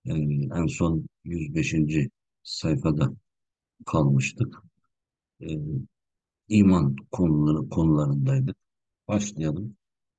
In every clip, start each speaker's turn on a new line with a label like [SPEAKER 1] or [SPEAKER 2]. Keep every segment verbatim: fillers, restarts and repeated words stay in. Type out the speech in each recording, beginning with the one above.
[SPEAKER 1] Ee, en son yüz beşinci sayfada kalmıştık. Ee, iman konuları, konularındaydık. Başlayalım.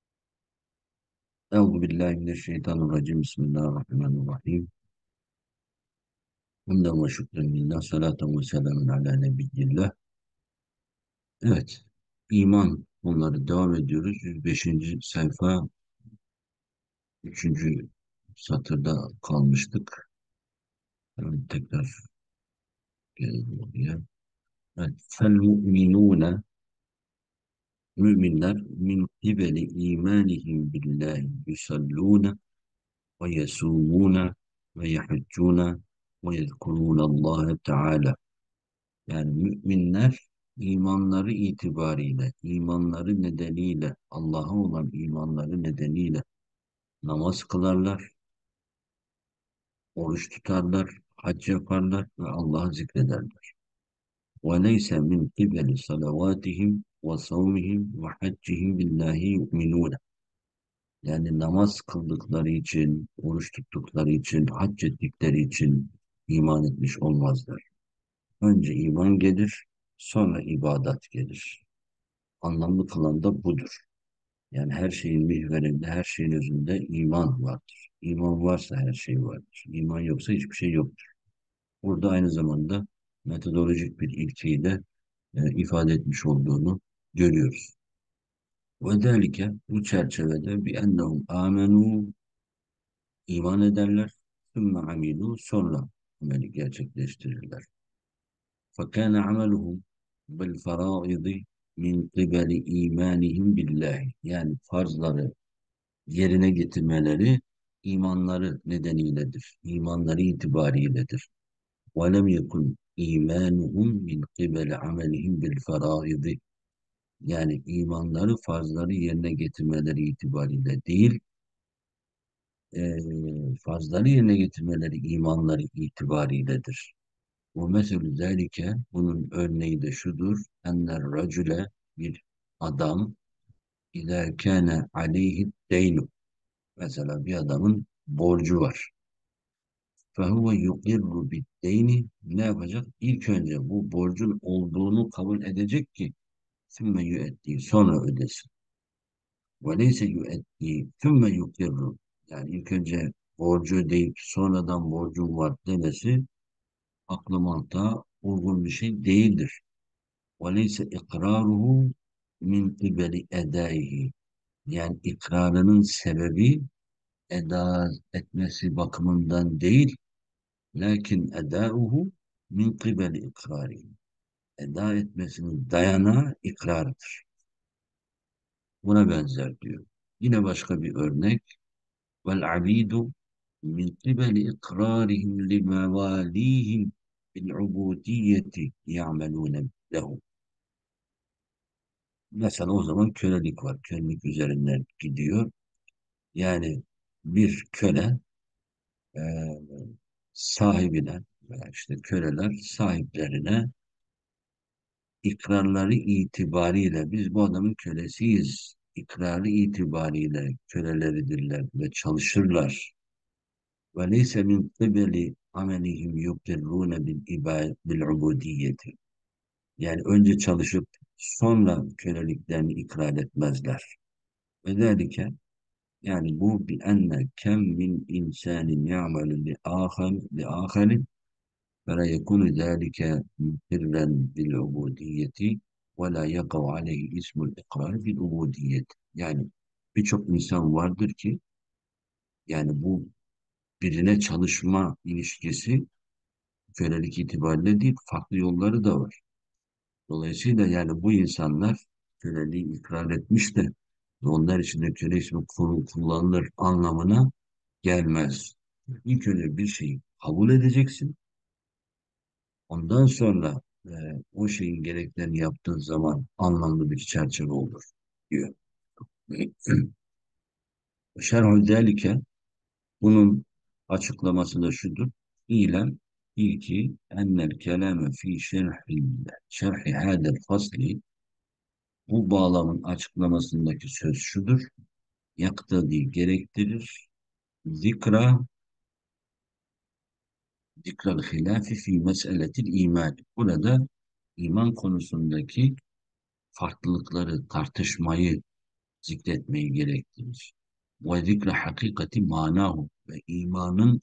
[SPEAKER 1] Euzubillahimineşşeytanirracim. Bismillahirrahmanirrahim. Hamden ve şükran lillah. Salaten ve selamun ala nebiyyillah. Evet. İman konuları devam ediyoruz. yüz beşinci sayfa üçüncü satırda kalmıştık. Hemen tekrar gelelim oraya. Evet. Fel mu'minune, müminler min kibeli imanihim billahi yusallune ve yesumune ve yahuccune ve yezkurune Allah Teala. Yani müminler imanları itibariyle, imanları nedeniyle, Allah'a olan imanları nedeniyle namaz kılarlar, oruç tutarlar, hac yaparlar ve Allah'ı zikrederler. وَلَيْسَ مِنْ قِبَلِ صَلَوَاتِهِمْ وَصَوْمِهِمْ وَحَجِّهِمْ بِاللّٰهِ يُؤْمِنُونَ. Yani namaz kıldıkları için, oruç tuttukları için, hac ettikleri için iman etmiş olmazlar. Önce iman gelir, sonra ibadat gelir. Anlamlı kılan da budur. Yani her şeyin mihverinde, her şeyin özünde iman vardır. İman varsa her şey vardır. İman yoksa hiçbir şey yoktur. Burada aynı zamanda metodolojik bir ilkeyi de e, ifade etmiş olduğunu görüyoruz. Ve delike bu çerçevede bi ennehum amenu, iman ederler. Sümme amilu, sonra ameli gerçekleştirirler. فَكَانَ عَمَلُهُمْ بِالْفَرَائِضِ min قِبَلِ imanihim billahi. Yani farzları yerine getirmeleri imanları nedeniyledir. İmanları itibariyledir. وَلَمْ يَكُنْ imanuhum min قِبَلِ amelihim بِالْفَرَائِضِ. Yani imanları farzları yerine getirmeleri itibariyle değil, e, farzları yerine getirmeleri imanları itibariyledir. Bu meselü zelike, bunun örneği de şudur. Enler racüle, bir adam, İzâ kâne aleyhi deynu. Mesela bir adamın borcu var. Fehuve yukirru biddeyni, ne yapacak? İlk önce bu borcun olduğunu kabul edecek ki sümme yüetti, sonra ödesin. Ve leyse yüetti sümme yukirru. Yani ilk önce borcu ödeyip sonradan borcum var demesi aklı mantığa uygun bir şey değildir. وَلَيْسَ اِقْرَارُهُ min قِبَلِ edaihi. Yani ikrarının sebebi eda etmesi bakımından değil, lakin edauhu min qibeli ikrari. Eda etmesinin dayanağı ikrarıdır. Buna benzer diyor. Yine başka bir örnek. Vel abidu min qibeli ikrarihim li mevalihim bil ubudiyeti ya'melune lehu. Mesela o zaman kölelik var. Kölelik üzerinden gidiyor. Yani bir köle e, sahibine veya işte köleler sahiplerine ikrarları itibariyle biz bu adamın kölesiyiz. İkrarı itibariyle köleleridirler ve çalışırlar. Ve leyse min kıbeli amelihim yukirrune bil iba- bil ubudiyeti. Yani önce çalışıp sonra köleliklerini ikrar etmezler. Ve zelike, yani bu bi enne kem min insanin ya'malu li ahar li aharin فلا يكون ذلك مقرا بالعبودية ولا يقع عليه اسم الإقرار بالعبودية. Yani birçok insan vardır ki yani bu birine çalışma ilişkisi kölelik itibariyle değil, farklı yolları da var. Dolayısıyla yani bu insanlar köleliği ikrar etmiş de onlar için de köle ismi kul- kullanılır anlamına gelmez. İlk önce bir şeyi kabul edeceksin. Ondan sonra e, o şeyin gereklerini yaptığın zaman anlamlı bir çerçeve olur diyor. Şerhü zelike, bunun açıklaması da şudur. İlem ilki ennel kelame fi şerhi şerhi hadel fasli, bu bağlamın açıklamasındaki söz şudur. Yaktadi, gerektirir. Zikra Zikral hilafi fi meseletil iman. Burada iman konusundaki farklılıkları, tartışmayı zikretmeyi gerektirir. Ve zikre hakikati manahu ve imanın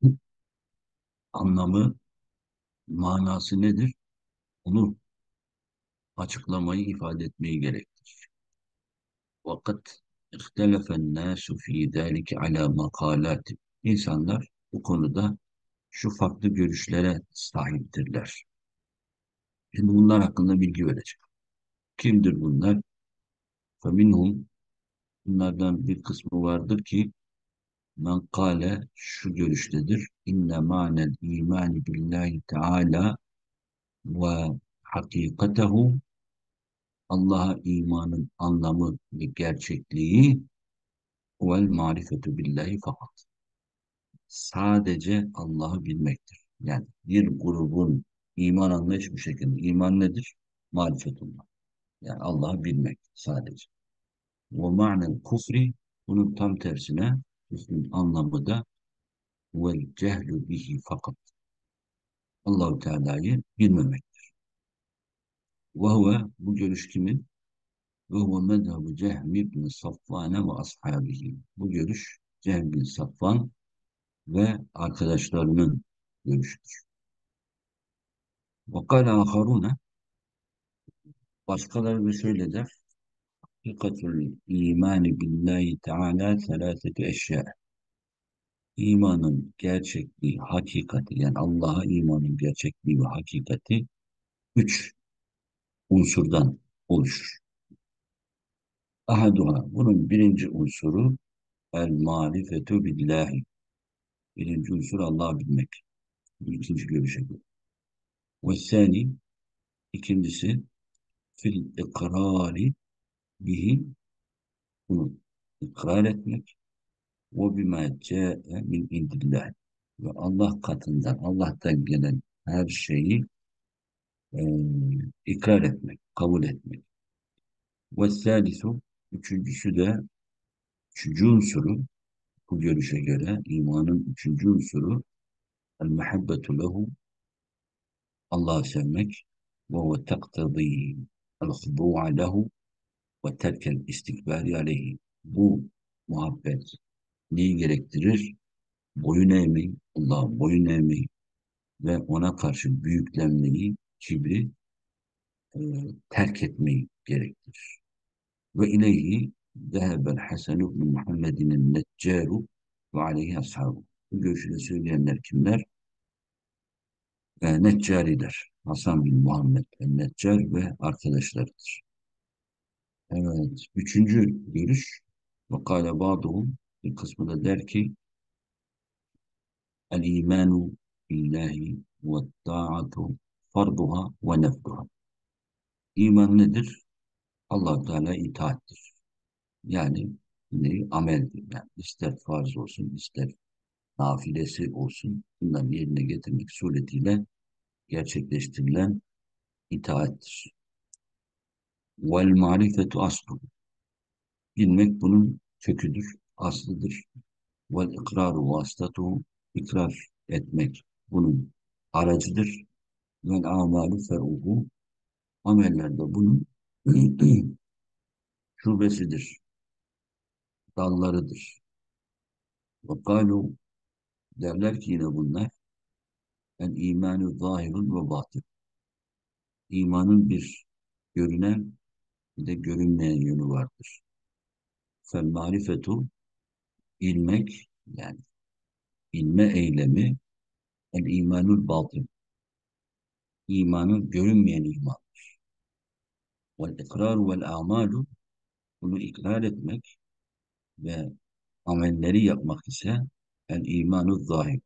[SPEAKER 1] anlamı, manası nedir? Onu açıklamayı, ifade etmeyi gerektirir. Vakat ihtelefen nasu fi zâlike ala makalat. İnsanlar bu konuda şu farklı görüşlere sahiptirler. Şimdi bunlar hakkında bilgi verecek. Kimdir bunlar? Feminhum, bunlardan bir kısmı vardır ki men kâle, şu görüştedir. İnne ma'nel imani billahi teâlâ ve hakikatehu, Allah'a imanın anlamı ve gerçekliği vel marifetu billahi fakat. Sadece Allah'ı bilmektir. Yani bir grubun iman anlayışı bu şekilde. İman nedir? Marifetullah. Yani Allah'ı bilmek sadece. Ve ma'nel kufri, bunun tam tersine küfrün anlamı da vel cehlu bihi fakat. Allahu Teala'yı bilmemek. Ve huve, bu görüş kimin? Ve huve medhebu Cehm ibn Safvane ve ashabihi. Bu görüş Cehm bin Safvan ve arkadaşlarının görüşüdür. Ve kâle âharûne, başkaları da şöyle der. Hakikatul imani billahi teâlâ selâseti eşya. İmanın gerçekliği, hakikati, yani Allah'a imanın gerçekliği ve hakikati üç unsurdan oluşur. Ahaduha, bunun birinci unsuru el marifetu billahi. Birinci unsur Allah'ı bilmek. Bu ikinci görüşe göre. Ve sani, ikincisi fil ikrari bihi, bunu ikrar etmek. Ve bima câe min indillah. Ve Allah katından, Allah'tan gelen her şeyi e, ikrar etmek, kabul etmek. Ve salisu, üçüncüsü de, üçüncü unsuru, bu görüşe göre imanın üçüncü unsuru el muhabbetu lehu, Allah'ı sevmek, ve ve taktadî el hudu'a lehu ve terkel istikbari aleyhi. Bu muhabbet neyi gerektirir? Boyun eğmeyi, Allah'a boyun eğmeyi ve ona karşı büyüklenmeyi, kibri e, terk etmeyi gerektirir. Ve ileyhi zehebel Hasan ibn Muhammed'in neccaru ve aleyhi ashabu. Bu görüşü de söyleyenler kimler? E, Neccariler. Hasan bin Muhammed el-Neccar ve arkadaşlarıdır. Evet. Üçüncü görüş. Ve kâle ba'duhum, bir kısmı da der ki el imanu billahi ve ta'atu farduha ve nefduha. İman nedir? Allah Teala itaattir. Yani ne? Ameldir. Yani ister farz olsun, ister nafilesi olsun. Bunları yerine getirmek suretiyle gerçekleştirilen itaattir. Vel marifetu aslu. Bilmek bunun köküdür, aslıdır. Vel ikraru vasıtatuhu. İkrar etmek bunun aracıdır. Vel amalu feruhu. Ameller de bunun şubesidir, dallarıdır. Ve kalu, derler ki yine bunlar, el imanu zahirun ve batın. İmanın bir görünen, bir de görünmeyen yönü vardır. Fel marifetu, bilmek, yani bilme eylemi, el imanul batın. İmanın görünmeyen iman. Vel ikraru vel amalu, bunu ikrar etmek ve amelleri yapmak ise el imanu zahir,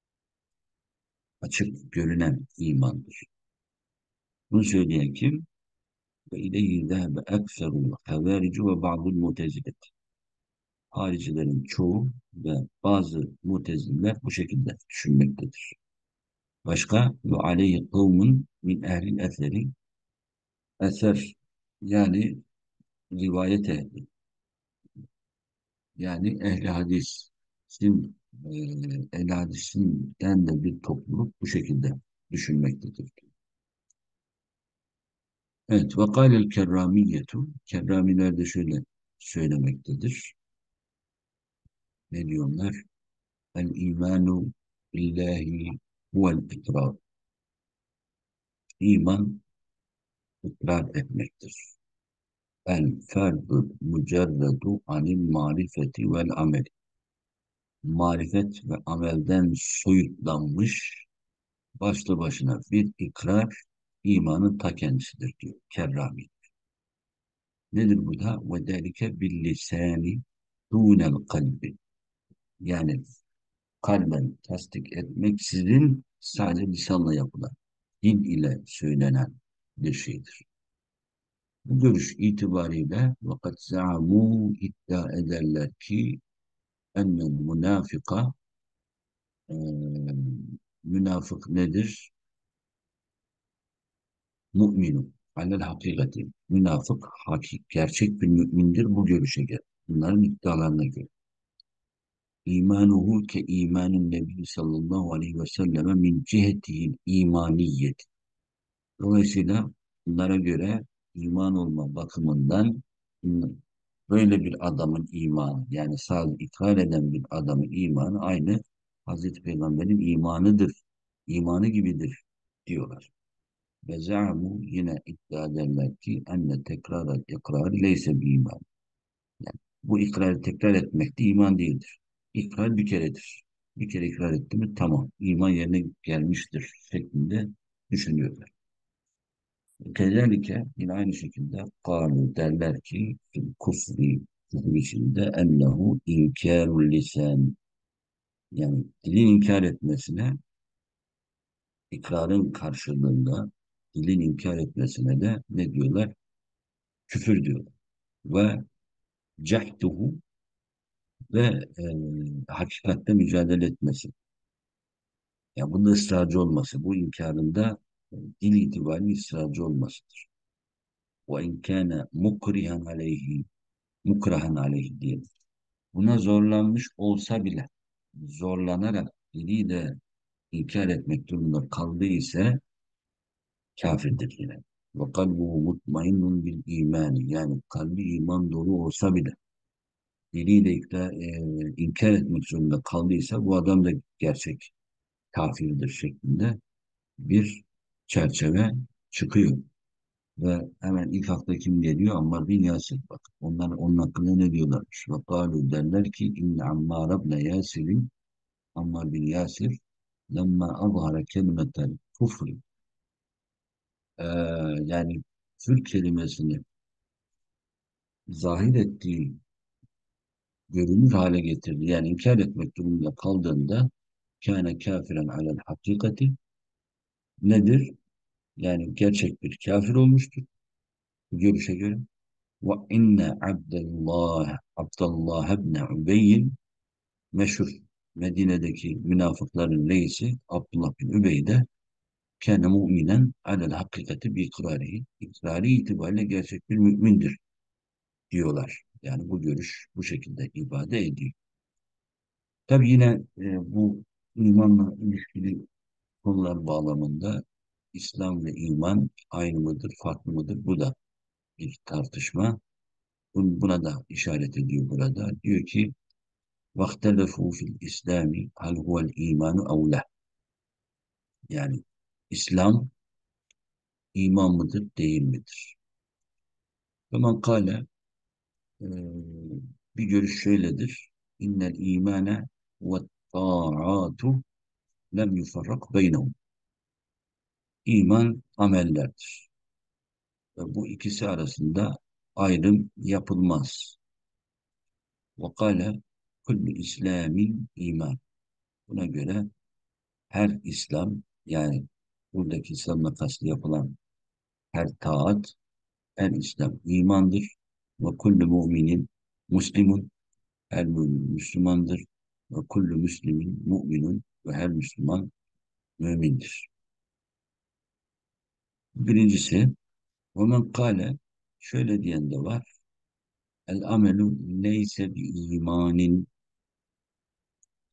[SPEAKER 1] açık görünen imandır. Bunu söyleyen kim? Ve ileyhi zehebe ekserul havaricu ve ba'dul mutezilet. Haricilerin çoğu ve bazı muteziller bu şekilde düşünmektedir. Başka ve aleyhi kavmun min ehlil eseri, eser yani rivayet ehli, yani ehli hadisin e, El Hadis'inden de bir topluluk bu şekilde düşünmektedir. Evet, ve kâlel kerramiyetu, kerramiler de şöyle söylemektedir. Ne diyorlar? El imanu billahi huvel ikrar. İman ikrar etmektir. El ferdu mücerredu anil marifeti vel amel. Marifet ve amelden soyutlanmış başlı başına bir ikrar imanın ta kendisidir diyor Kerrami. Nedir bu da? Ve delike bil lisani dunel kalbi. Yani kalben tasdik etmeksizin sadece lisanla yapılan, dil ile söylenen bir şeydir. Bu görüş itibariyle vakat za'amu iddia ederler ki ennel münafıka e, münafık nedir? Mu'minun. Alel hakikati. Münafık hakik, gerçek bir mümindir bu görüşe göre. Bunların iddialarına göre. İmanuhu ke imanin Nebi sallallahu aleyhi ve selleme min cihetihil imaniyet. Dolayısıyla bunlara göre iman olma bakımından böyle bir adamın imanı yani sadece ikrar eden bir adamın imanı aynı Hazreti Peygamber'in imanıdır. İmanı gibidir diyorlar. Ve za'mu yine iddia ederler ki enne tekrar ikrar leyse bir iman. Yani bu ikrarı tekrar etmek de iman değildir. İkrar bir keredir. Bir kere ikrar etti mi tamam iman yerine gelmiştir şeklinde düşünüyorlar. Kezalike yine aynı şekilde kâlu derler ki fil kufri küfür içinde ennehu inkârul lisan yani dilin inkar etmesine ikrarın karşılığında dilin inkar etmesine de ne diyorlar? Küfür diyorlar. Ve cehduhu ve e, hakikatte mücadele etmesi. Yani bunda ısrarcı olması, bu inkarında e, dil itibariyle ısrarcı olmasıdır. Ve in kâne mukrihan aleyhi, mukrahan aleyhi diye. Buna zorlanmış olsa bile zorlanarak diliyle inkar etmek durumunda kaldığı ise kafirdir yine. Ve kalbuhu mutmainnun bil imani yani kalbi iman dolu olsa bile diliyle ikra, e, inkar etmek zorunda kaldıysa bu adam da gerçek kafirdir şeklinde bir çerçeve çıkıyor. Ve hemen ilk akla kim geliyor? Ammar bin Yasir. Bak onlar onun hakkında ne diyorlarmış? Ve kâlu derler ki inne Ammar ibn Yasir'in Ammar bin Yasir lemma azhara kelimetel kufri ee, yani Türk kelimesini zahir ettiği görünür hale getirdi. Yani inkar etmek durumunda kaldığında kâne kafiren alel hakikati nedir? Yani gerçek bir kafir olmuştur bu görüşe göre. Ve inne Abdullah Abdullah ibn Übey'in meşhur Medine'deki münafıkların reisi Abdullah bin Übey de kâne mu'minen alel hakikati bi ikrarihi. İkrari itibariyle gerçek bir mümindir diyorlar. Yani bu görüş bu şekilde ifade ediyor. Tabi yine e, bu imanla ilişkili konular bağlamında İslam ve iman aynı mıdır, farklı mıdır? Bu da bir tartışma. Bun- Buna da işaret ediyor burada. Diyor ki وَاخْتَلَفُوا فِي الْإِسْلَامِ هَلْ هُوَ الْا۪يمَانُ اَوْ لَهُ yani İslam iman mıdır, değil midir? Faman kâle e, bir görüş şöyledir. İnnel imane ve ta'atu lem yufarrak beynehum. İman amellerdir. Ve bu ikisi arasında ayrım yapılmaz. Ve kâle kullu İslamin iman. Buna göre her İslam yani buradaki İslam'la kastı yapılan her taat, her İslam imandır. Ve kullu müminin muslimun. Her mümin Müslümandır. Ve kullu müslimin mu'minun. Ve her Müslüman mümindir. Birincisi, ve men kâle şöyle diyen de var. El amelu neyse bi imanin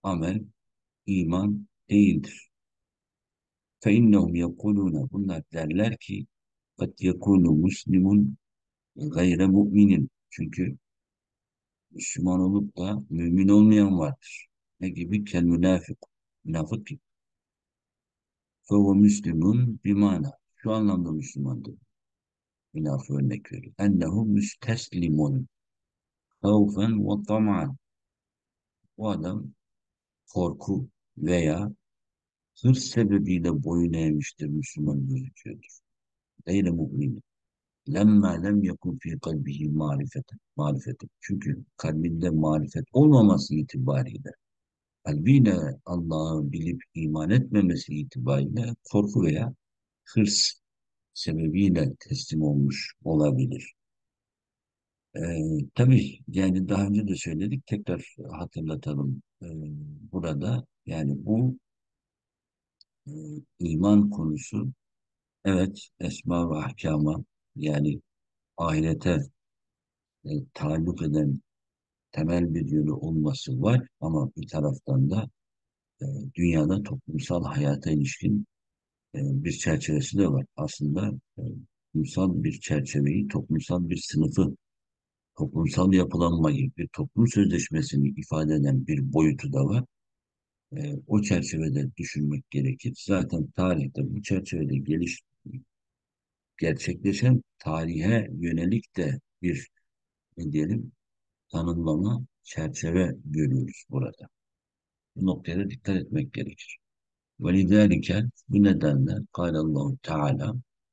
[SPEAKER 1] amel iman değildir. فَاِنَّهُمْ يَقُولُونَ Bunlar derler ki قَدْ يَكُونُ مُسْلِمٌ gayre müminin. Çünkü Müslüman olup da mümin olmayan vardır. Ne gibi? Kel münafık. Münafık gibi. Fevve Müslümun bir mana. Şu anlamda Müslümandır. Münafık örnek veriyor. Ennehu müsteslimun. Havfen ve tama'an. Bu adam korku veya hırs sebebiyle boyun eğmiştir, Müslüman gözüküyordur. Gayre mümin. Lemma lem yekun fi kalbihi marifeten. Marifeten. Çünkü kalbinde marifet olmaması itibariyle, kalbiyle Allah'ı bilip iman etmemesi itibariyle korku veya hırs sebebiyle teslim olmuş olabilir. Ee, tabii yani daha önce de söyledik, tekrar hatırlatalım. Ee, burada yani bu e, iman konusu, evet, esma ve ahkama, yani ahirete e, taalluk eden temel bir yönü olması var, ama bir taraftan da e, dünyada toplumsal hayata ilişkin e, bir çerçevesi de var. Aslında e, toplumsal bir çerçeveyi, toplumsal bir sınıfı, toplumsal yapılanmayı, bir toplum sözleşmesini ifade eden bir boyutu da var. E, o çerçevede düşünmek gerekir. Zaten tarihte bu çerçevede geliş, gerçekleşen tarihe yönelik de bir, ne diyelim, tanımlama, çerçeve görüyoruz burada. Bu noktaya da dikkat etmek gerekir. وَلِذَٰلِكَ Bu nedenle قال Allahu Teala,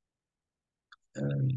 [SPEAKER 1] e,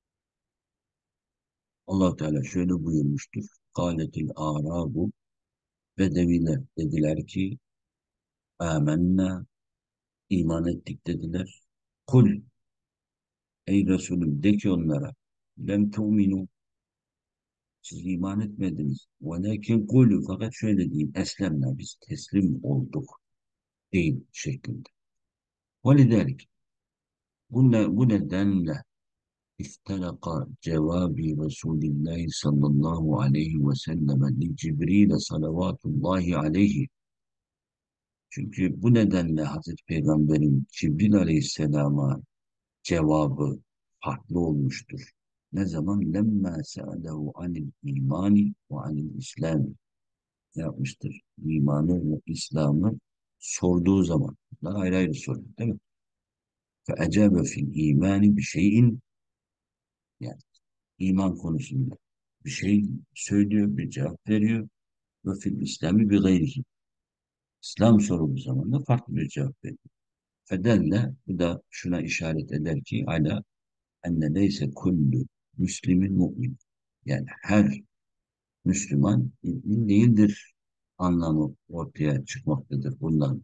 [SPEAKER 1] Allah Teala şöyle buyurmuştur. Kâletil ârâbu Bedeviler dediler ki âmennâ iman ettik dediler. Kul ey Resulüm de ki onlara lem tu'minu siz iman etmediniz. Velakin kulü fakat şöyle diyeyim eslemna biz teslim olduk değil şeklinde. Velidelik bu, ne, bu nedenle İftelaka cevabi Resulillahi sallallahu aleyhi ve sellem li Cibril'e salavatullahi aleyhi. Çünkü bu nedenle Hazreti Peygamber'in Cibril aleyhisselama cevabı farklı olmuştur. Ne zaman? Lemma se'alehu anil imani ve anil İslam ne yapmıştır? İmanı ve İslam'ı sorduğu zaman. Bunlar ayrı ayrı soruyor, değil mi? Fe ecebe fil imani bir şeyin, yani iman konusunda bir şey söylüyor, bir cevap veriyor. Ve fil İslami bir gayrihi. İslam sorulduğu zaman da farklı bir cevap veriyor. Fedelle bu da şuna işaret eder ki ala enne leyse kullu müslimin mu'min. Yani her Müslüman mümin değildir anlamı ortaya çıkmaktadır bundan.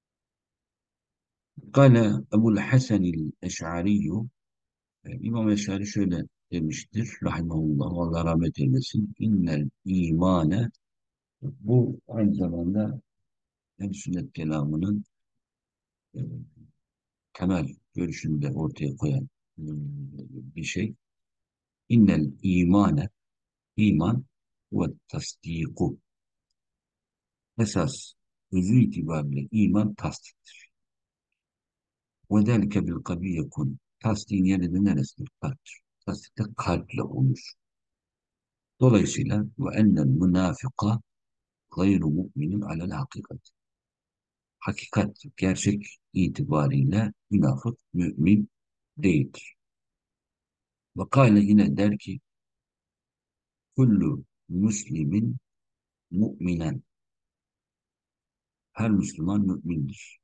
[SPEAKER 1] Kale Ebul Hasanil Eş'ariyyu, İmam Eş'ari şöyle demiştir rahimahullah, Allah rahmet eylesin. İnnel imane, bu aynı zamanda Ehl-i Sünnet kelamının e, temel görüşünü de ortaya koyan e, bir şey. İnnel imane, iman ve tasdiku, esas özü itibariyle iman tasdiktir. Ve delike bil kalbi yekun. Tasdiğin yeri de neresidir? Kalptir. Tasdik de kalple olur. Dolayısıyla ve ennel münafıka gayru mu'minin alel hakikat. Hakikat, gerçek itibariyle münafık mümin değildir. Ve kâle yine der ki kullu müslimin mu'minen. Her Müslüman mümindir.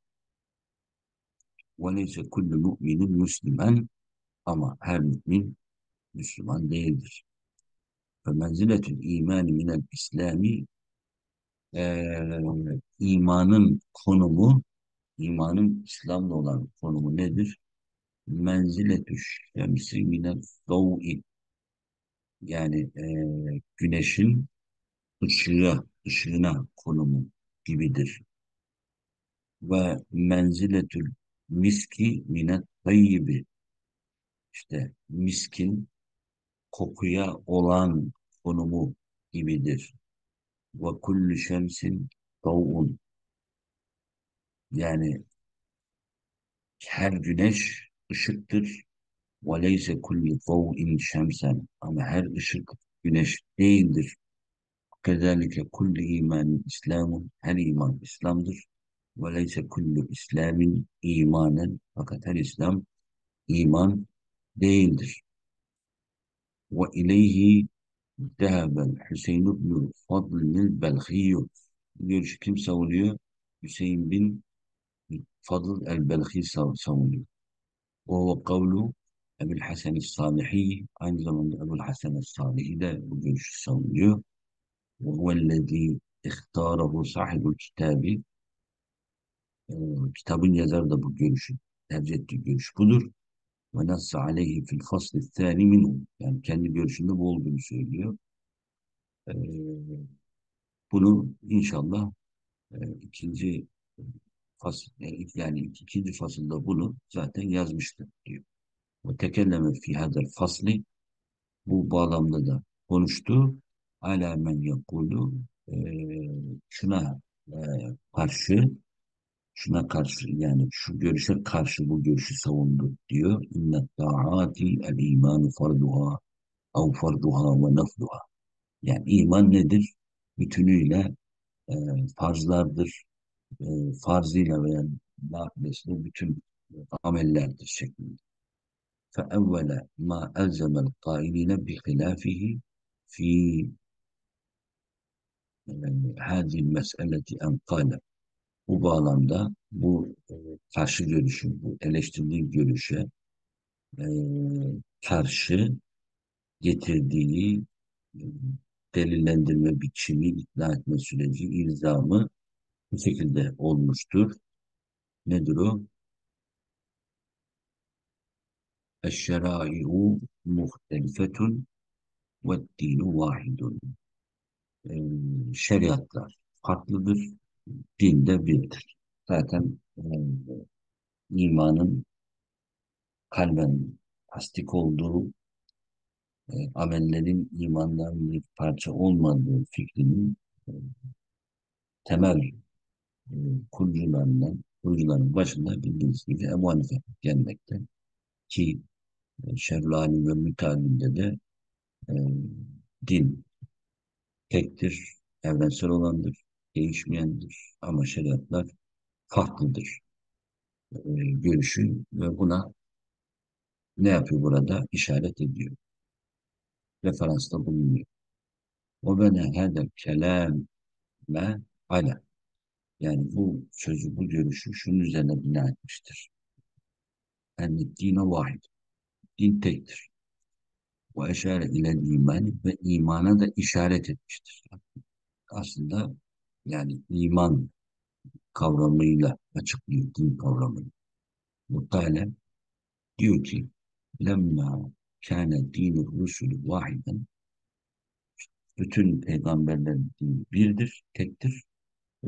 [SPEAKER 1] Ve neyse kullu mu'minin müslümen, ama her mümin Müslüman değildir. Ve menziletül imani minel İslami, eee, imanın konumu, imanın İslam'da olan konumu nedir? Menziletü şemsi minel dav'i, yani eee, güneşin ışığı, ışığına konumu gibidir. Ve menziletül miski minet tayyibi, işte miskin kokuya olan konumu gibidir. Ve kullu şemsin Doğun. Yani her güneş ışıktır. Ve leyse kullu doğin şemsen. Ama her ışık güneş değildir. Kezalike kullu imanin İslamun. Her iman İslam'dır. Ve leyse kullu İslamin imanen. Fakat her İslam iman değildir. Ve ileyhi dehebel Hüseyin ibn Fadl'ın Belhiyyü. Bu görüşü kim savunuyor? Hüseyin bin Fadıl el-Belhi savunuyor. O kavlu Ebu'l Hasan es-Salihi, aynı zamanda Ebu'l Hasan es-Salihi de bu görüşü savunuyor. Ve huvellezî ihtârahu sahibul kitabı. E, kitabın yazarı da bu görüşü tercih ettiği görüş budur. Ve nasse aleyhi fil fasl thâni minhu. Yani kendi görüşünde bu olduğunu söylüyor. E, bunu inşallah e, ikinci fasıl, yani ikinci fasılda bunu zaten yazmıştır diyor. Ve tekelleme fi hadel fasli, bu bağlamda da konuştu. Ala men yakulu, e, şuna e, karşı, şuna karşı, yani şu görüşe karşı bu görüşü savundu diyor. İnne ta'ati el imanu farduha av farduha ve nafluha. Yani iman nedir? Bütünüyle e, farzlardır. E, farzıyla veya nafilesiyle bütün amellerdir şeklinde. فأول ما ألزم القائلين بخلافه في yani, هذه المسألة أن قال, bu bağlamda bu e, karşı görüşü, bu eleştirdiği görüşe e, karşı getirdiği e, delillendirme biçimi, ikna etme süreci, ilzamı bu şekilde olmuştur. Nedir o? Eşşerâi'u muhtelifetun ve dinu vahidun. E, şeriatlar farklıdır, din de birdir. Zaten e, imanın kalben tasdik olduğu, e, amellerin imandan bir parça olmadığı fikrinin e, temel e, kurucularından, kurucuların başında bildiğiniz gibi Ebu Hanife gelmekte ki e, Şerh-ül Alim ve Müteallim'de de e, din tektir, evrensel olandır, değişmeyendir ama şeriatlar farklıdır e, görüşü ve buna ne yapıyor burada? İşaret ediyor. Referansta bulunuyor. O bene hadel kelame ala. Yani bu sözü, bu görüşü şunun üzerine bina etmiştir. Yani dine vahid. Din tektir. Ve eşare ile iman ve imana da işaret etmiştir. Aslında yani iman kavramıyla açıklıyor din kavramını. Muhtemelen diyor ki lemma kâne dînü rusulü vahiden, bütün peygamberlerin dini birdir, tektir. Ve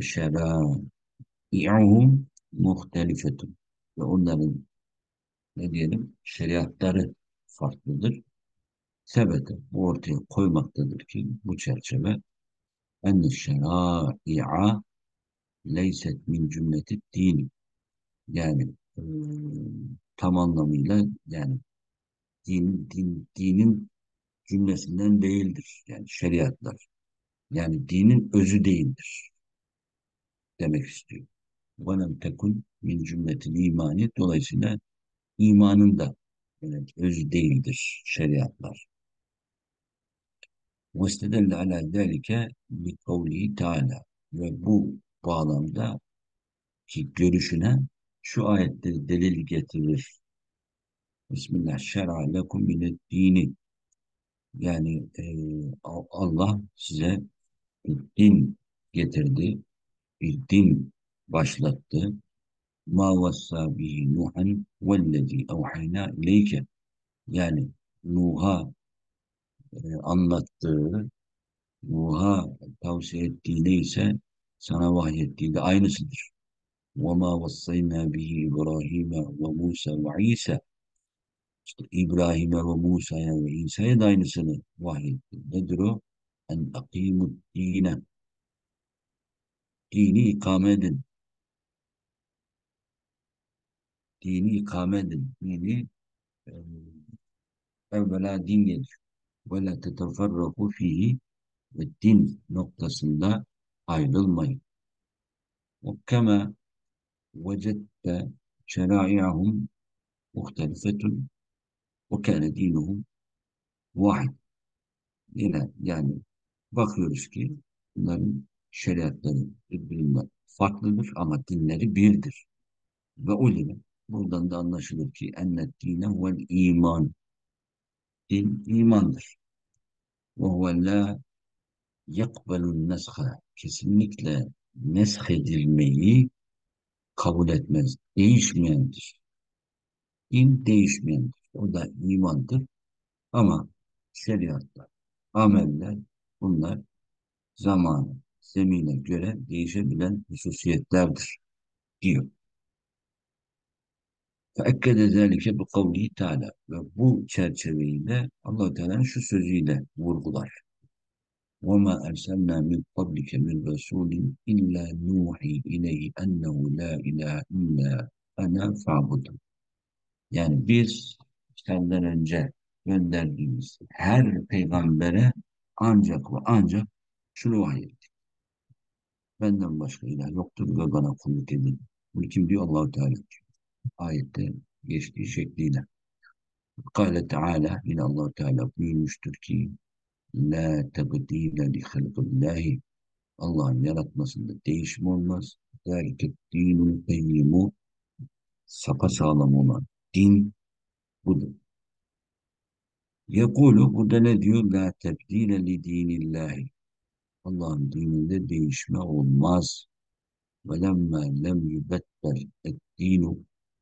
[SPEAKER 1] şerâ'i'uhum muhtelifetun. Ve onların ne diyelim şeriatları farklıdır. Sebete bu ortaya koymaktadır ki bu çerçeve enne şerâ'i'a leyset min cümleti din. Yani e, tam anlamıyla yani din, din, dinin cümlesinden değildir. Yani şeriatlar. Yani dinin özü değildir demek istiyor. وَلَمْ tekun min cümletin imani. Dolayısıyla imanın da evet, özü değildir şeriatlar. وَاسْتَدَلَّ عَلَى ذَٰلِكَ بِقَوْلِهِ Teala. Ve bu bağlamda ki görüşüne şu ayetleri delil getirir. Bismillah şer'a lekum mined dini. Yani e, Allah size bir din getirdi, bir din başlattı. Ma vassa bihi Nuhan vellezî evhayna ileyke. Yani Nuh'a e, anlattığı, Nuh'a tavsiye ettiği neyse sana vahyettiği de aynısıdır. وَمَا وَصَّيْنَا بِهِ إِبْرَاهِيمَ وَمُوسَى وَعِيسَى. İşte İbrahim'e ve Musa'ya ve İsa'ya da aynısını vahyetti. Nedir o? En akimud dine. Dini ikame edin. Dini ikame edin. Dini e, evvela din gelir. Ve la teteferraku fihi ve din noktasında ayrılmayın. Ve kema vecette şerai'ahum muhtelifetun ve kâne dinuhum vahid. Yine yani bakıyoruz ki bunların şeriatları birbirinden farklıdır ama dinleri birdir. Ve ulime buradan da anlaşılır ki ennet dine vel iman. Din imandır. Ve huve la yakbelun nesha. Kesinlikle neshedilmeyi kabul etmez. Değişmeyendir. Din değişmeyendir. O da imandır. Ama şeriatlar, ameller bunlar zamanı, zemine göre değişebilen hususiyetlerdir diyor. فَاَكَّدَ ذَٰلِكَ بِقَوْلِهِ Teala ve bu çerçeveyle Allah Teala'nın şu sözüyle vurgular. وَمَا أَرْسَلْنَا مِنْ قَبْلِكَ مِنْ رَسُولٍ إِلَّا نُوحِي إِلَيْهِ أَنَّهُ لَا إِلَٰهَ إِلَّا أَنَا فَاعْبُدُونِ. Yani biz senden önce gönderdiğimiz her peygambere ancak ve ancak şunu vahyettik. Benden başka ilah yoktur ve bana kulluk edin. Bu kim diyor? Allah-u Teala. Ayette geçtiği şekliyle. Kâle Teala yine Allah Teala buyurmuştur ki la tebdîle li halqillahi. Allah'ın yaratmasında değişim olmaz. Zâlike dînul kayyimu, sapasağlam olan din budur. Yekulu burada ne diyor? La tebdîle li dînillahi. Allah'ın dininde değişme olmaz. Ve lemmâ lem yübettel et-dînu,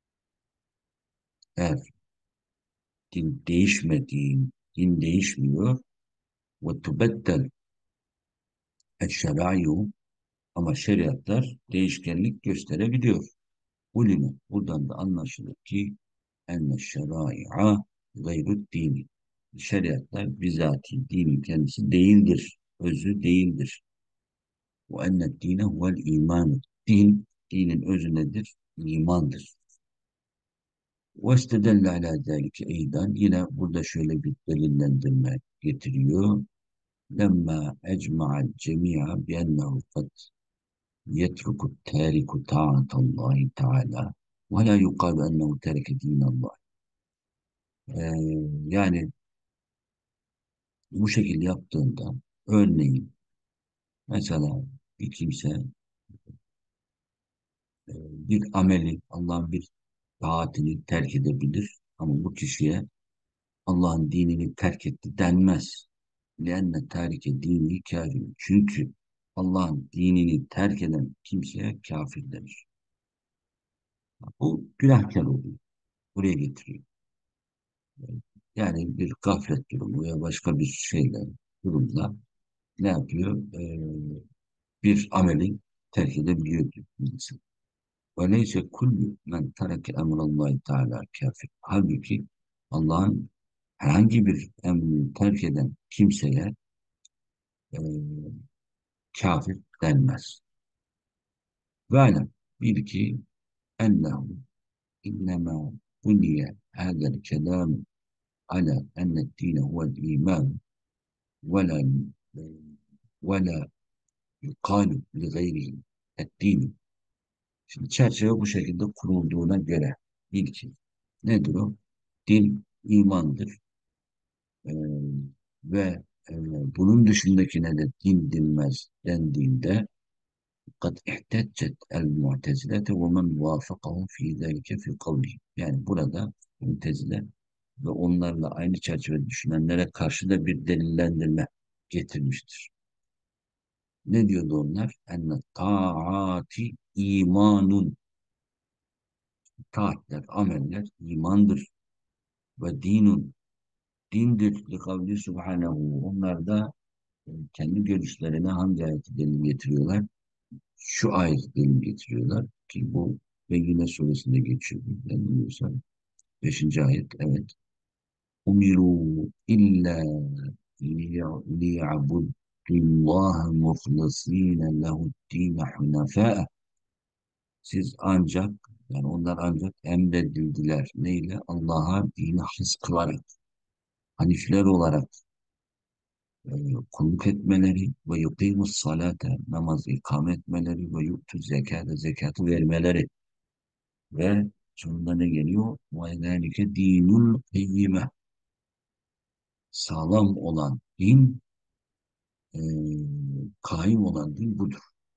[SPEAKER 1] eğer din değişmediği, din değişmiyor ve tübettel et-şerâyu, ama şeriatlar değişkenlik gösterebiliyor. Ulime buradan da anlaşılır ki enne şerâi'a gayrut dini. Şeriatlar bizatihi dinin kendisi değildir. Özü değildir. Ve enne dine huvel iman. Din, dinin özü nedir? İmandır. Ve istedelle ala zâlike eydan. Yine burada şöyle bir delillendirme getiriyor. Lemma ecma'al cemi'a bi ennehu kad yetruku tariku ta'atallahi teala ve la yukalu ennehu tereke dinallah. Ee, yani bu şekilde yaptığında örneğin mesela bir kimse e, bir ameli, Allah'ın bir taatini terk edebilir ama bu kişiye Allah'ın dinini terk etti denmez. Lenne terike dini kafir. Çünkü Allah'ın dinini terk eden kimseye kafir denir. Bu günahkar oluyor. Buraya getiriyor. Yani bir gaflet durumu ya başka bir şeyle, durumda ne yapıyor? Ee, bir ameli terk edebiliyor diyor insan. Öyleyse kullu men tereke emrallahi teala kafir. Halbuki Allah'ın herhangi bir emrini terk eden kimseye e, kafir denmez. Ve alem bil ki ennehu innema buniye hadel kelam ala enne dine huvel iman ve la ve la yukalu li gayrihi et-din. Şimdi çerçeve bu şekilde kurulduğuna göre bil ki nedir o? Din imandır. Ee, ve e, bunun dışındakine de din denmez dendiğinde kad ihteccet el mu'tezilete ve men vafakahum fi zelike fi kavli. Yani burada Mu'tezile ve onlarla aynı çerçevede düşünenlere karşı da bir delillendirme getirmiştir. Ne diyordu onlar? Enne taati imanun. Taatler, ameller imandır. Ve dinun, dindir. Likavli subhanehu. Onlar da e, kendi görüşlerine hangi ayeti delil getiriyorlar? Şu ayeti delil getiriyorlar ki bu Beyyine suresinde geçiyor. Ben biliyorsam. Beşinci ayet, evet. Umiru illa liya'bud. اللّٰهَ مُخْلَص۪ينَ لَهُ الدِّينَ حُنَفَاءَ. Siz ancak, yani onlar ancak emredildiler. Neyle? Allah'a dini has kılarak, hanifler olarak e, kulluk etmeleri ve yukimus salate, namaz ikame etmeleri ve yu'tu zekate, zekatı vermeleri ve sonunda ne geliyor? Ve zâlike dinul kayyime, sağlam olan din, e, kaim olan din budur.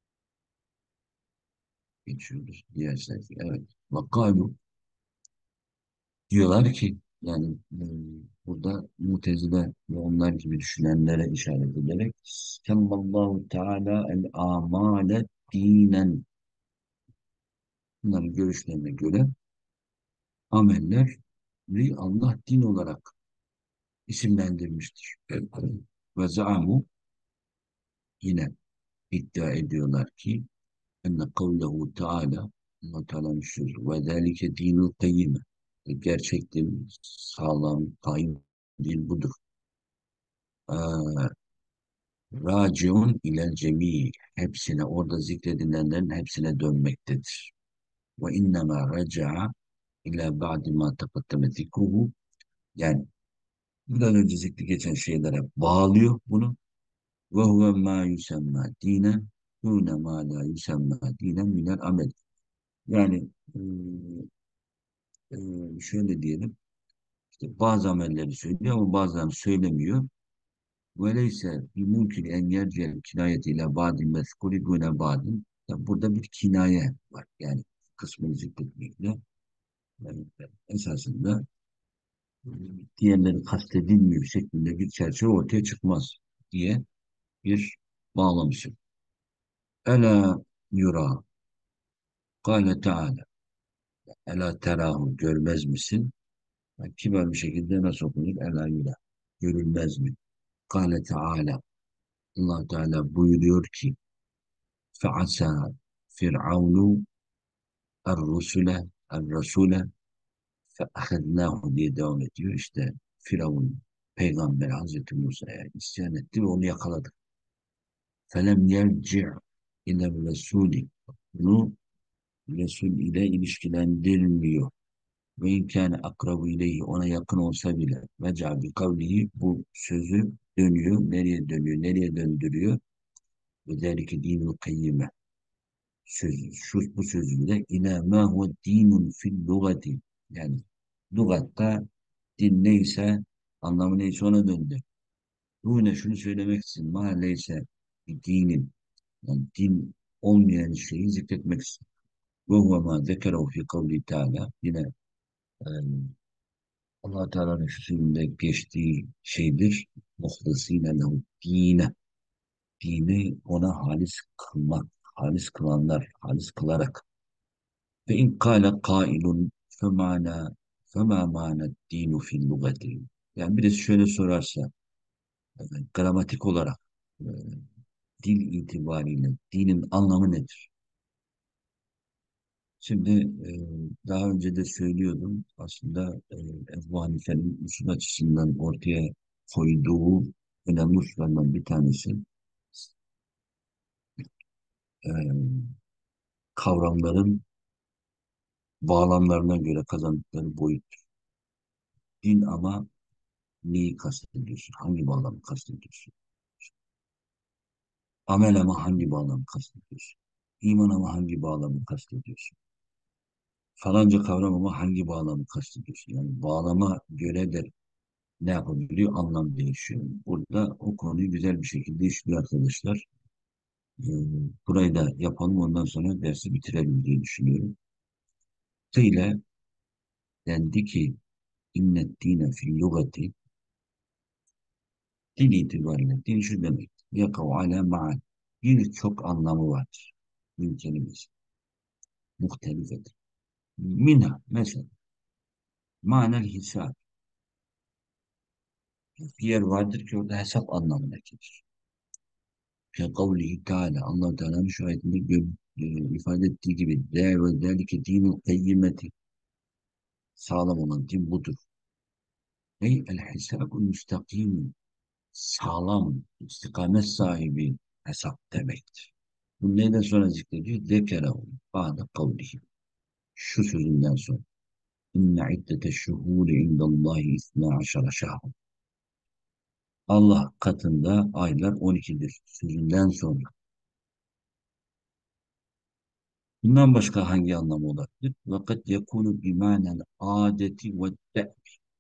[SPEAKER 1] Geçiyoruz diğer sayfaya. Evet. Vakalu, diyorlar ki, yani e, burada Mutezile ve onlar gibi düşünenlere işaret ederek Sallallahu Teala el amale dinen, bunların görüşlerine göre amelleri Allah din olarak isimlendirmiştir. Ve zaamu, yine iddia ediyorlar ki enne kavlehu Teala, Allah Teala'nın sözü ve zâlike dinul kayyime, gerçek din, sağlam, kaim din budur. Ee, Raciun ilel cemî, hepsine, orada zikredilenlerin hepsine dönmektedir. Ve innemâ raca'a ila ba'di ma taqaddeme zikruhu, yani buradan önce zikri geçen şeylere bağlıyor bunu. Ve huve ma yusemma dinen dune ma la yusemma dinen minel amel. Yani e, e, şöyle diyelim, işte bazı amelleri söylüyor ama bazılarını söylemiyor. Veleyse bir mümkün en yercel kinayetiyle badin mezkuri güne badin. Ya burada bir kinaye var. Yani kısmını zikretmekle yani esasında e, diğerleri kastedilmiyor şeklinde bir çerçeve ortaya çıkmaz diye bir bağlamışım. Ela yura, kâle Teala. Ela terahu, görmez misin? Yani kibar bir şekilde nasıl okunur? Ela yura, görülmez mi? Kâle Teala. Allah Teala buyuruyor ki fe'asa Firavunu er-rusule er-rasule fe'ahednâhu diye devam ediyor. İşte Firavun peygamber Hazreti Musa'ya isyan etti ve onu yakaladık. Felem yerci' ile Resulü, bunu Resul ile ilişkilendirmiyor. Ve imkâne akrabu ileyhi, ona yakın olsa bile ve cabi kavlihi, bu sözü dönüyor. Nereye dönüyor? Nereye döndürüyor? Ve zelike dinul kayyime, sözü, şu, bu sözüyle ila ma huve dinun fil lugati, yani lugatta din neyse, anlamı neyse ona döndü. Bu ne, şunu söylemek için ma leyse bir dinin, yani din olmayan şeyi zikretmek için. Ve huve ma zekerehu fi kavli teala, yine e, Allah Teala'nın şu sözünde geçtiği şeydir. Muhlisine lehu dine, dini ona halis kılmak, halis kılanlar, halis kılarak. Ve in kâle kâilun femâna femâ mâne dînu fil lugati. Yani birisi şöyle sorarsa, evet, gramatik olarak e, dil itibariyle dinin anlamı nedir? Şimdi e, daha önce de söylüyordum, aslında e, Ebu Hanife'nin usul açısından ortaya koyduğu önemli hususlardan bir tanesi e, kavramların bağlamlarına göre kazandıkları boyut. Din ama neyi kastediyorsun? Hangi bağlamı kastediyorsun? Amel ama hangi bağlamı kastediyorsun? İman ama hangi bağlamı kastediyorsun? Falanca kavram ama hangi bağlamı kastediyorsun? Yani bağlama göre de ne yapabiliyor? Anlam değişiyor. Burada o konuyu güzel bir şekilde işliyor arkadaşlar. Ee, burayı da yapalım, ondan sonra dersi bitirelim diye düşünüyorum. Kıyle dendi ki innet dine fil lugati, dil itibariyle din şu demek. Yakav ala ma'an. Birçok anlamı vardır. Din kelimesi. Muhtelifedir. Minha mesela manel hesap. Bir yer vardır ki orada hesap anlamına gelir. Ke kavlihi Teala, Allah Teala'nın şu ayetinde gö- e, ifade ettiği gibi de ve zelike dinul kayyimeti, sağlam olan din budur. Ey el hesabul müstakim, sağlam, istikamet sahibi hesap demektir. Bu neyden sonra zikrediyor? Zekerahu ba'de kavlihi. Şu sözünden sonra. İnne iddete şuhuri indallahi isna aşara şahran. Allah katında aylar on ikidir. Sözünden sonra. Bundan başka hangi anlamı olabilir? Vakat yakunu bimanen adeti ve de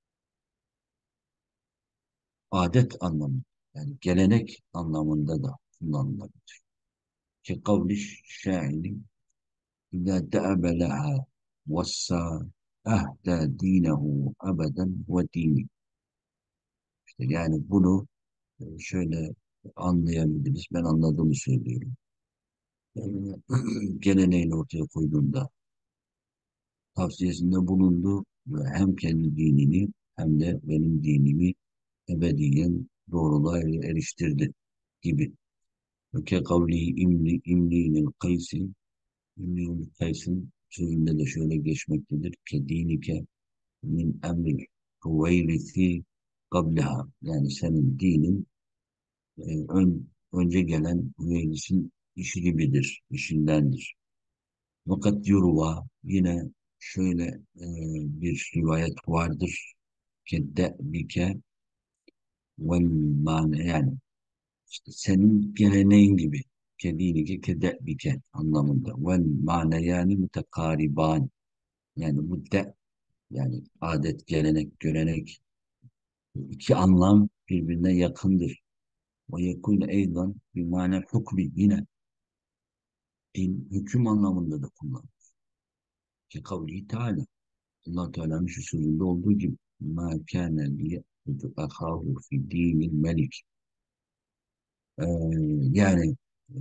[SPEAKER 1] adet anlamı. Yani gelenek anlamında da kullanılabilir. Ki kavli şairi İzâ de'abe leha vassa ahda dinehu abeden ve dini. İşte yani bunu e, şöyle anlayabiliriz. Ben anladığımı söylüyorum. E, Geleneğini ortaya koyduğunda tavsiyesinde bulundu ve hem kendi dinini hem de benim dinimi ebediyen doğruluğa er- eriştirdi gibi. Ve ke kavli imli imli'nin kaysi imli'nin kaysin sözünde de şöyle geçmektedir. Ke dinike min emril huveyrisi kableha. Yani senin dinin e, ön, önce gelen Hüveyris'in işi gibidir, işindendir. Fakat Yuruva yine şöyle e, bir rivayet vardır. Kedde bike vel mane yani işte senin geleneğin gibi kedinike kede bike anlamında vel mane yani mütekariban yani bu de yani adet gelenek görenek iki anlam birbirine yakındır. Ve yekûne eydan bir mane hukmi yine din hüküm anlamında da kullanılır. Ki kavli Teala Allah Teala'nın şu sözünde olduğu gibi ma kâne liye'budu ahâhu fi dînil melik. Ee, yani e,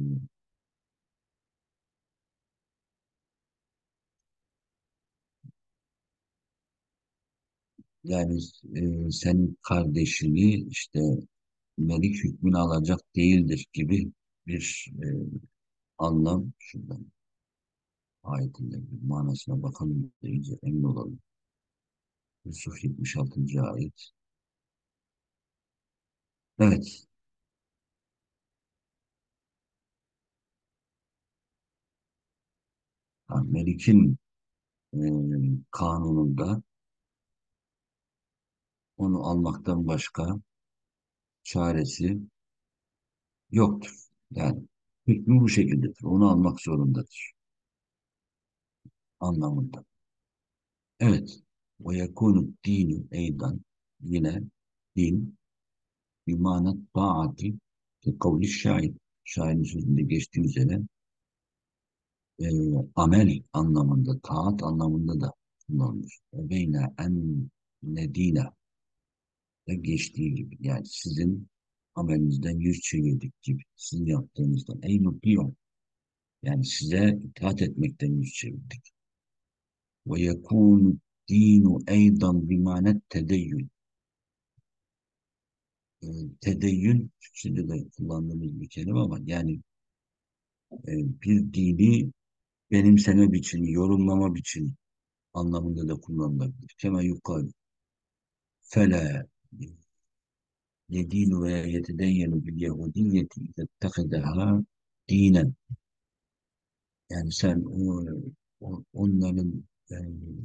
[SPEAKER 1] yani e, senin kardeşini işte melik hükmünü alacak değildir gibi bir e, anlam şuradan ayetin de bir manasına bakalım da iyice emin olalım. Yusuf yetmiş altıncı ayet. Evet, yani Melik'in e, kanununda onu almaktan başka çaresi yoktur. Yani hükmü bu şekildedir. Onu almak zorundadır anlamında. Evet. Ve yekûnü dini eydan yine din imanet taati ki kavli şair. Şairin sözünde geçtiği üzere e, amel anlamında, taat anlamında da kullanılır. Ve beyne en nedine de geçtiği gibi. Yani sizin amelinizden yüz çevirdik gibi. Sizin yaptığınızdan. Ey nutiyon. Yani size itaat etmekten yüz çevirdik. Ve yekûnu dinu eydan bimanet tedeyyün. E, tedeyyün Türkçe'de de kullandığımız bir kelime ama yani e, bir dini benimseme biçimi, yorumlama biçimi anlamında da kullanılabilir. Kema yukarı. Fela yedinu veya yetedeyyenu bil yahudiyyeti izettehideha dinen. Yani sen o, o- onların e,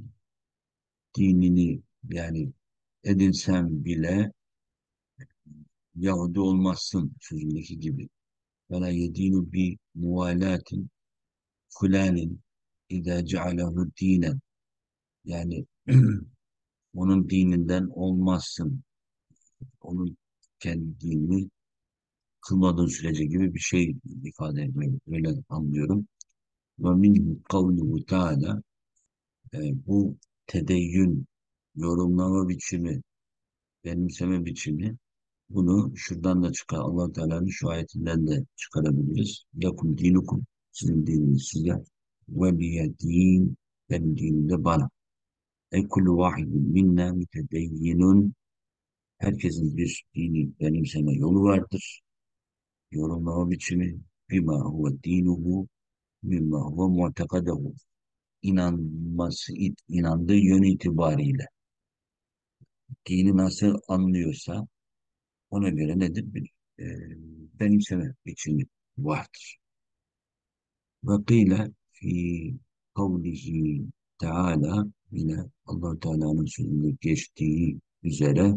[SPEAKER 1] dinini yani edinsen bile Yahudi olmazsın sözündeki gibi. Vela yedinu bi muvalatin fulanin idâ cealehu dinen. Yani onun dininden olmazsın. Onun kendi dinini kılmadığın sürece gibi bir şey ifade ediyor. Öyle anlıyorum. Ve minhu kavluhu teâlâ e, bu tedeyyün, yorumlama biçimi, benimseme biçimi bunu şuradan da çıkar. Allah Teala'nın şu ayetinden de çıkarabiliriz. Lakum dinukum. Sizin dininiz size. Ve liye din. Benim dinim de bana. E kullu vahidin minna mütedeyyinun. Herkesin bir dini benimseme yolu vardır. Yorumlama biçimi. Bima huve dinuhu. Mimma huve mu'tekadehu. İnanması, it- inandığı yön itibariyle. Dini nasıl anlıyorsa Ona göre nedir? Bir e, benimseme biçimi vardır. Ve kıyle fi kavlihi Teala, yine Allah Teala'nın sözünde geçtiği üzere,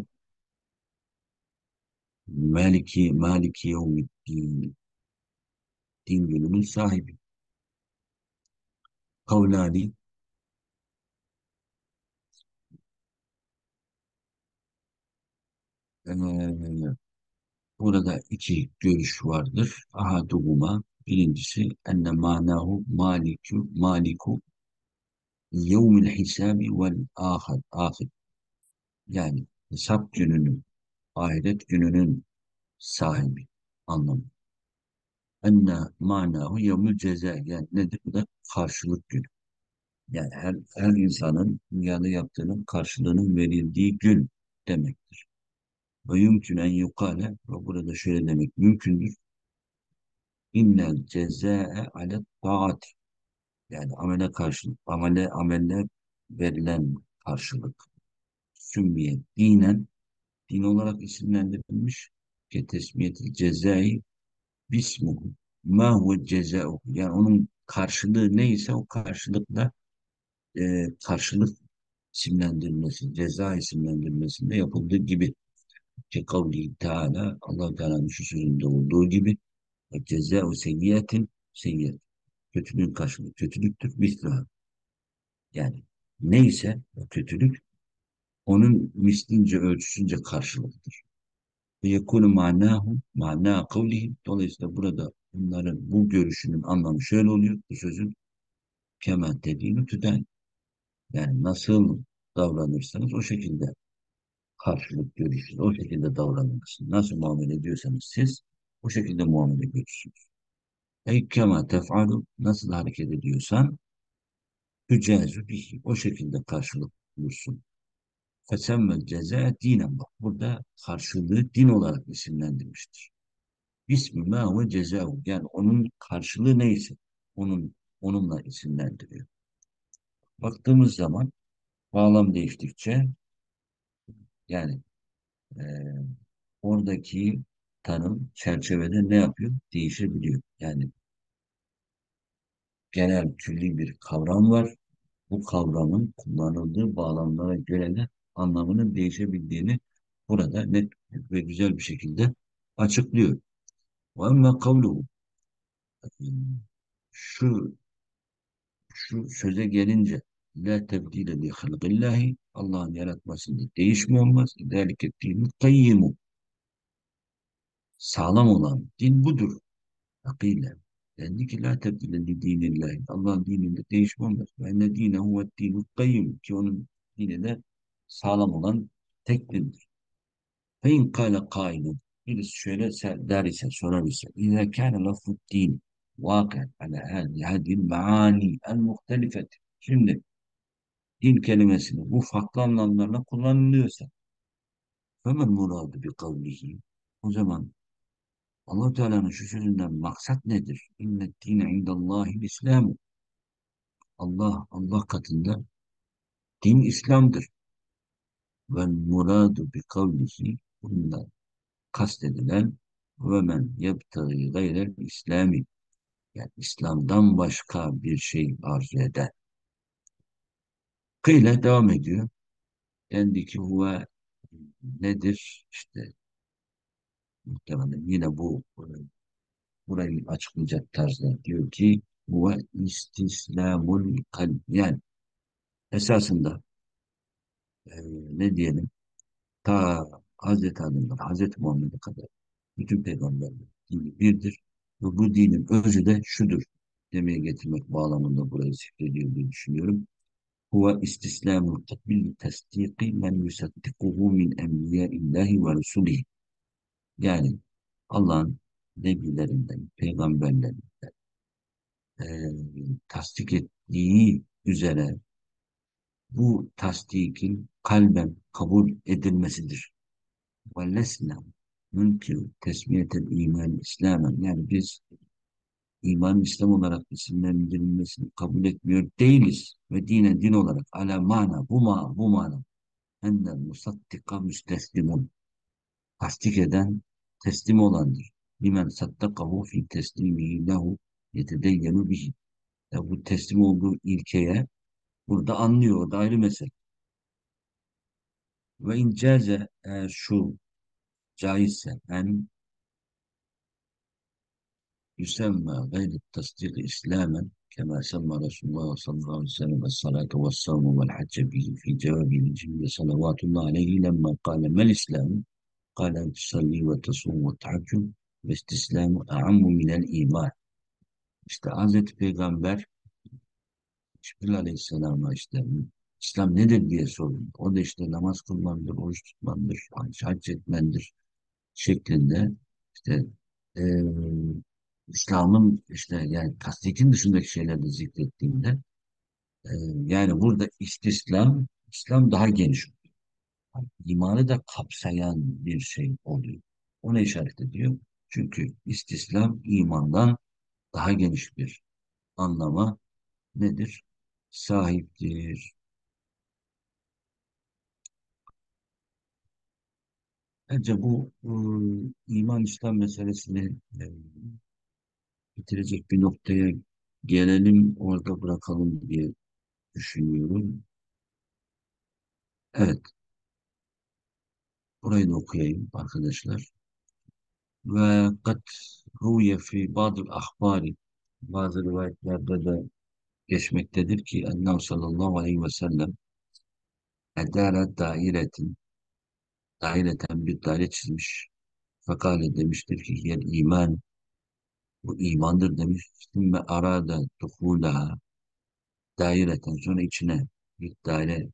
[SPEAKER 1] Maliki Maliki yevmiddin, din gününün sahibi. Kavlani, e, burada iki görüş vardır. Ahaduhuma, birincisi enne manahu maliku maliku yevmil hisabi vel ahir, ahir. Yani hesap gününün, ahiret gününün sahibi anlamı. Enne manahu yevmül ceza, yani nedir? Bu da karşılık günü. Yani her, her insanın dünyada yaptığının karşılığının verildiği gün demektir. Ve yumkün en yukale, ve burada şöyle demek mümkündür. İnnel cezâe alet taat, yani amele karşılık, amele amelle verilen karşılık. Sümmiye dinen, din olarak isimlendirilmiş ki tesmiyetil cezai bismuhu ma huve cezauhu, yani onun karşılığı neyse o karşılıkla e, karşılık isimlendirilmesi, ceza isimlendirilmesinde yapıldığı gibi ki kavli Teala, Allah Teala'nın şu sözünde olduğu gibi cezâu seyyiyetin seyyiyet, kötülüğün karşılığı kötülüktür misliha, yani neyse o kötülük onun mislince ölçüsünce karşılıktır. Ve yekûnu manahu mana kavlihi, dolayısıyla burada bunların bu görüşünün anlamı şöyle oluyor. Bu sözün kemen dediğini tüden, yani nasıl davranırsanız o şekilde karşılık görürsünüz. O şekilde davranırsınız. Nasıl muamele ediyorsanız siz o şekilde muamele görürsünüz. Ey kema tef'alu, nasıl hareket ediyorsan tücazu bihi, o şekilde karşılık bulursun. Fesemmel ceza dinen, bak burada karşılığı din olarak isimlendirmiştir. Bismi ma ve cezahu, yani onun karşılığı neyse onun onunla isimlendiriyor. Baktığımız zaman bağlam değiştikçe, yani e, oradaki tanım çerçevede ne yapıyor? Değişebiliyor. Yani genel külli bir kavram var. Bu kavramın kullanıldığı bağlamlara göre de anlamının değişebildiğini burada net ve güzel bir şekilde açıklıyor. Ve emme kavluhu, şu şu söze gelince, la tebdile li halqillahi, Allah'ın yaratmasında değişme olmaz. Zalike dinul kayyimu, sağlam olan din budur. Akile. Dendi ki la tebdile li dinillahi, Allah'ın dininde değişme olmaz. Ve enne dine huve dinul kayyum, ki onun dini de sağlam olan tek dindir. Fe in kâle kâilun, birisi şöyle der ise, sorar ise, İzâ kâne lafzud din vâkı'en alâ hâzi hadil meâni el muhtelifet. Şimdi din kelimesini bu farklı anlamlarla kullanılıyorsa, femen muradu bi kavlihi, o zaman Allah Teala'nın şu sözünden maksat nedir? İnne dine indallahi İslam. Allah Allah katında din İslam'dır. Ve muradu bi kavlihi, bundan kastedilen ve men yebtagi gayrel İslami, yani İslam'dan başka bir şey arzu eden. Kıyle devam ediyor. Dendi ki huve nedir? İşte muhtemelen yine bu e, burayı açıklayacak tarzda diyor ki huve istislamul kalb, yani esasında e, ne diyelim, ta Hazreti Adem'den Hazreti Muhammed'e kadar bütün peygamberler dini birdir ve bu dinin özü de şudur demeye getirmek bağlamında burayı zikrediyor diye düşünüyorum. Huve istislamul kalbi tasdiki men yusaddikuhu min enbiyaillahi ve rusulihi, yani Allah'ın nebilerinden, peygamberlerinden e, tasdik ettiği üzere bu tasdikin kalben kabul edilmesidir. وَلَسْنَا نُنْكِرُ تَسْمِيَةَ الْا۪يمَانِ İslam'en, yani biz iman İslam olarak isimlendirilmesini kabul etmiyor değiliz. Ve dine din olarak ala mana, bu ma bu mana ennel musaddıka müsteslimun, tasdik eden, teslim olandır. Limen saddakahu fi teslimihi lehu yetedeyyenu bihi. Ya bu teslim olduğu ilkeye burada anlıyor. O da ayrı mesele. Ve incaze eğer şu caizse en يسمى غير التصديق إسلاما كما سمى رسول الله صلى الله عليه وسلم الصلاة والصوم والحج به في جواب الجبريل صلوات الله عليه لما قال ما الإسلام؟ قال أن تصلي وتصوم وتحج والاستسلام أعم من الإيمان. İşte Hazreti Peygamber Cibril Aleyhisselam'a işte İslam nedir diye sordu. O da işte namaz kılmandır, oruç tutmandır, hac hac etmendir şeklinde işte eee, İslam'ın işte yani tasdikin dışındaki şeyleri de zikrettiğinde eee, yani burada istislam, İslam daha geniş. İmanı da kapsayan bir şey oluyor. Ona işaret ediyor. Çünkü istislam imandan daha geniş bir anlama nedir? Sahiptir. Bence bu ıı, iman İslam meselesini e, bitirecek bir noktaya gelelim, orada bırakalım diye düşünüyorum. Evet, burayı da okuyayım arkadaşlar. Ve kat ruye fi bazı ahbari bazı rivayetlerde de geçmektedir ki Ennehu sallallahu aleyhi ve sellem edare dairetin daireten bir daire çizmiş. Fakale demiştir ki yer iman bu imandır demiş. Sümme arada duhulaha daireten sonra içine bir daire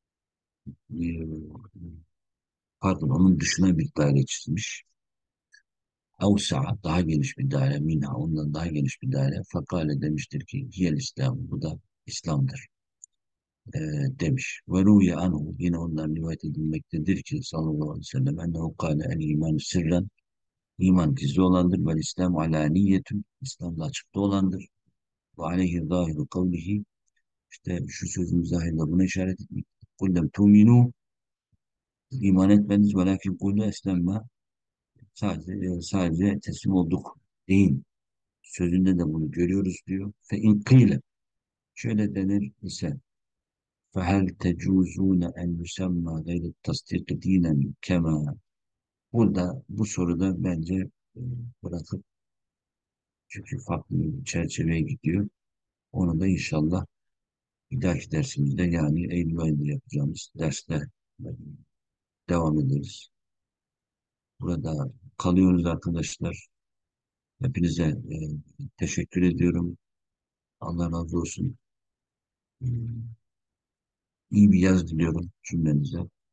[SPEAKER 1] e, pardon onun dışına bir daire çizmiş. Avsa'a daha geniş bir daire minha ondan daha geniş bir daire. Fakale demiştir ki hiyel İslam bu da İslam'dır e, demiş. Ve ruye anhu yine ondan rivayet edilmektedir ki sallallahu aleyhi ve sellem ennehu kâle el iman sırran iman gizli olandır ve İslam alaniyetün İslam'da açıkta olandır. Ve aleyhi zahiru kavlihi işte şu sözün zahirinde buna işaret etmek. Kullem tuminu iman etmediniz velakin kullu eslemma sadece, e, sadece teslim olduk deyin. Sözünde de bunu görüyoruz diyor. Fe in kıyle şöyle denir ise fehel tecuzune en yusemma gayri tasdik dinen kema burada bu soruda bence e, bırakıp çünkü farklı bir çerçeveye gidiyor. Onu da inşallah bir dahaki dersimizde yani Eylül ayında yapacağımız derste e, devam ederiz. Burada kalıyoruz arkadaşlar. Hepinize e, teşekkür ediyorum. Allah razı olsun. E, iyi bir yaz diliyorum cümlenize.